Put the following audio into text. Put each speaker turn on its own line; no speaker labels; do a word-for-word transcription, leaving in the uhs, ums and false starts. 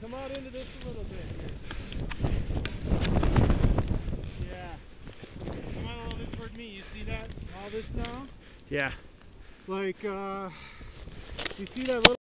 come out into this a little bit here. Yeah. Come out a little bit toward me. You see that? All this now?
Yeah.
Like, uh, you see that little